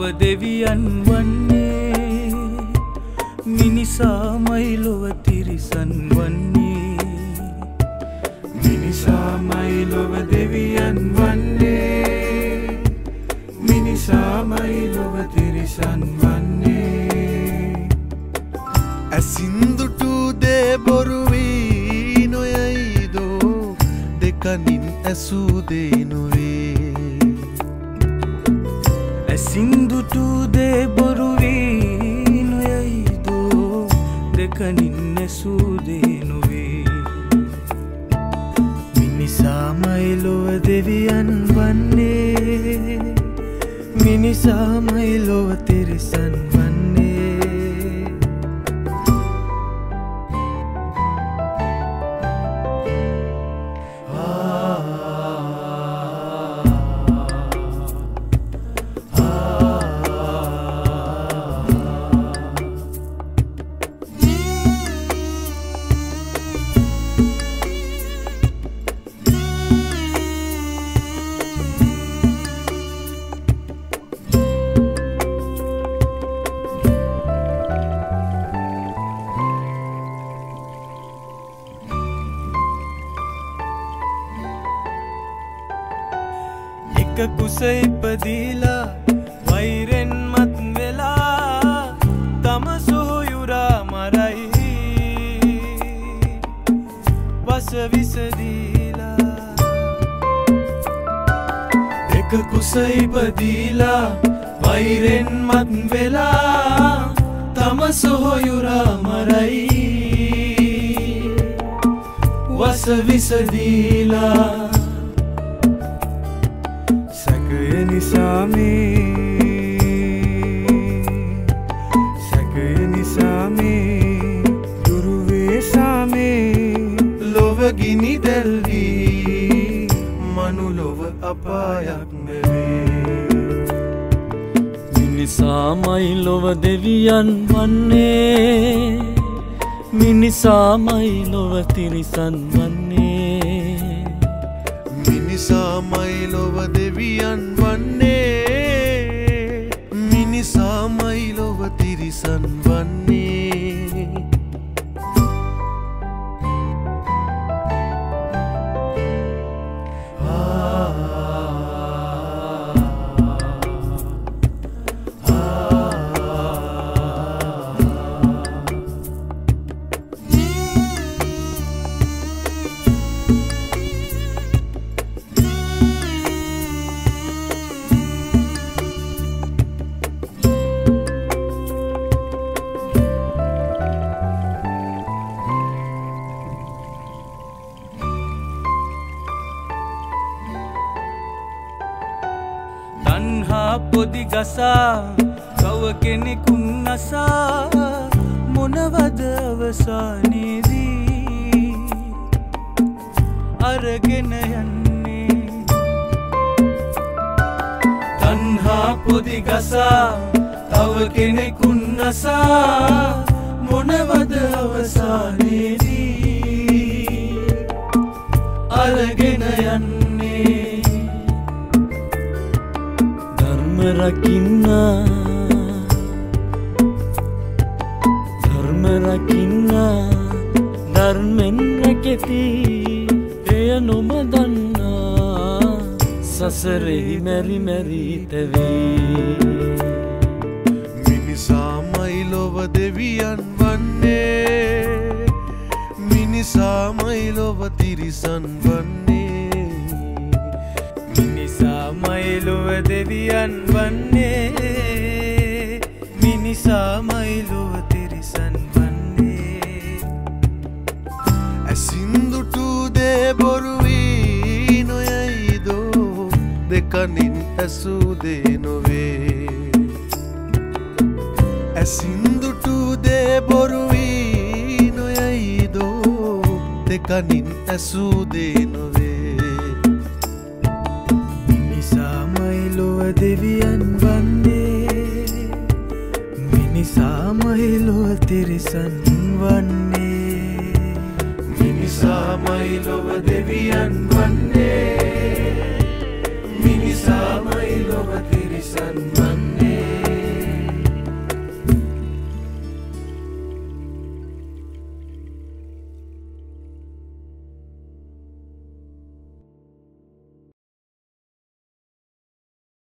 දෙවියන් වන්නේ මිනිසාමයි ලොව තිරිසන් වන්නේ මිනිසාමයි ලොව දෙවියන් වන්නේ මිනිසාමයි ලොව තිරිසන් වන්නේ ඇසින්දුටු දේ බොරු වී නොයයිදෝ දෙකනින් ඇසූ දේ නොවේ ඇසින්දුටු දේ බොරු වී නොයයිදෝ දෙකනින් ඇසූ දේ නොවේ මිනිසාමයි ලොව දෙවියන් වන්නේ මිනිසාමයි ලොව තිරිසන් වන්නේ කුස ඉපදීලා වෛරෙන් මත් වෙලා තම සොහොයුරා මරයි වස විස දීලා එක කුස ඉපදීලා වෛරෙන් මත් වෙලා තම සොහොයුරා මරයි වස විස දීලා සැකය නිසාමේ දුරුවේ සාමේ ලොව ගිනි දැල්වී මනුලොව අපායක් නෙවේ මිනිසාමයි ලොව දෙවියන් වන්නේ මිනිසාමයි ලොව තිරිසන් වන්නේ මිනිසාමයි ලොව දෙවියන් වන්නේ මිනිසාමයි ලොව තිරිසන් වන්නේ තන්හා පොදි ගසා කව කෙනෙකුන් නසා මොනවද අවසානයේදී අරගෙන යන්නේ තන්හා පොදි ගසා කව කෙනෙකුන් නසා මොනවද අවසානයේදී අරගෙන යන්නේ රකින්න ධර්ම රකින්න ධර්මෙන් රැකෙති එය නොම දන්නා සසරෙහි මැරි මැරි තැවී මිනිසාමයි ලොව දෙවියන් වන්නේ මිනිසාමයි ලොව තිරිසන් වන්නේ මිනිසාමයි ලොව දෙවියන් වන්නේ මිනිසාමයි ලොව තිරිසන් වන්නේ ඇසින්දුටු දේ බොරු වී නොයයිදෝ දෙකනින් ඇසූ දේ නොවේ ඇසින්දුටු දේ බොරු වී නොයයිදෝ දෙකනින් ඇසූ දේ නොවේ මිනිසාමයි ලොව දෙවියන් වන්නේ මිනිසාමයි ලොව තිරිසන් වන්නේ මිනිසාමයි ලොව දෙවියන් වන්නේ